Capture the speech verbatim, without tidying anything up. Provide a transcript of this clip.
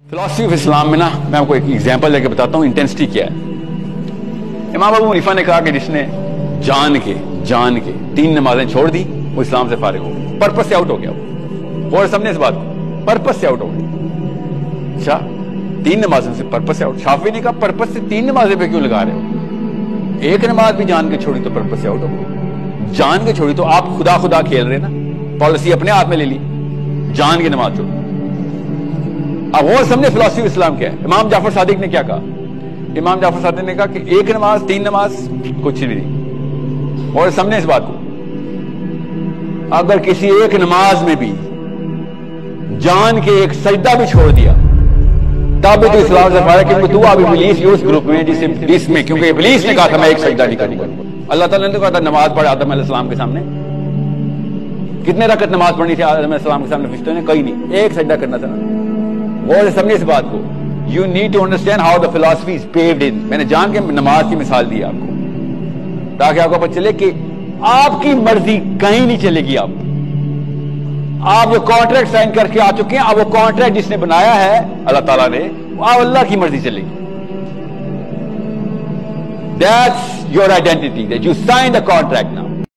Philosophy of Islam में ना मैं आपको एक एग्जांपल लेके बताता हूँ इंटेंसिटी क्या है। इमाम अबू हनीफा ने कहा कि जिसने जान के जान के तीन नमाजें छोड़ दी वो इस्लाम से फारिग हो गया, पर्पस से आउट हो गया वो। और समझे इस बात को, पर्पस से आउट हो गया। अच्छा, तीन नमाजों से पर्पस से आउट। शाफी ने कहा पर्पस से तीन नमाजें पे क्यों लगा रहे हो? एक नमाज भी जान के छोड़ी तो पर्पस से आउट हो गई। जान के छोड़ी तो आप खुदा खुदा खेल रहे ना, पॉलिसी अपने हाथ में ले ली, जान की नमाज छोड़ी। अब वो समझे फिलॉसफी ऑफ इस्लाम क्या है। इमाम जाफर सादिक ने क्या कहा? इमाम जाफर सादिक ने कहा कि एक नमाज तीन नमाज कुछ भी नहीं। और समझे इस बात को, अगर किसी एक नमाज में भी जान के एक सजदा भी छोड़ दिया तब भी तो इस्लाम से फारिग, क्योंकि तू अब इब्लीस उस ग्रुप में जिसे इब्लीस में, क्योंकि इब्लीस ने कहा था मैं एक सजदा नहीं करूंगा। अल्लाह ताला ने कहा था नमाज पढ़ आदम अलैहिस्सलाम के सामने। कितने रकत नमाज पढ़नी थी आदम अलैहिस्सलाम के सामने फरिश्तों ने? कहीं नहीं, एक सजदा करना था ना। गौर से समझे इस बात को। You need to understand how the philosophy is paved in. मैंने जान के नमाज की मिसाल दी आपको ताकि आपको पता चले कि आपकी मर्जी कहीं नहीं चलेगी। आप आप जो कॉन्ट्रैक्ट साइन करके आ चुके हैं, अब वो कॉन्ट्रैक्ट जिसने बनाया है अल्लाह ताला ने, अब अल्लाह की मर्जी चलेगी। That's your identity, that you sign the contract now.